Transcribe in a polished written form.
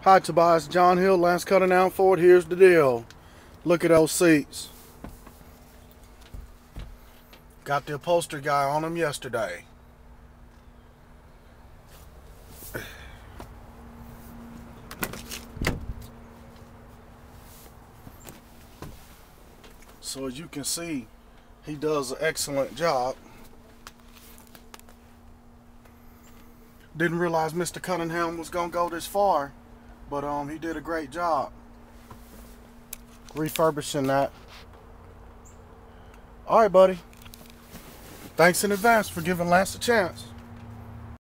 Hi Tobias, John Hill, Lance Cutting Out Ford. Here's the deal. Look at those seats. Got the upholstery guy on them yesterday. So as you can see, he does an excellent job. Didn't realize Mr. Cunningham was gonna go this far, but he did a great job refurbishing that. All right, buddy. Thanks in advance for giving Lance a chance.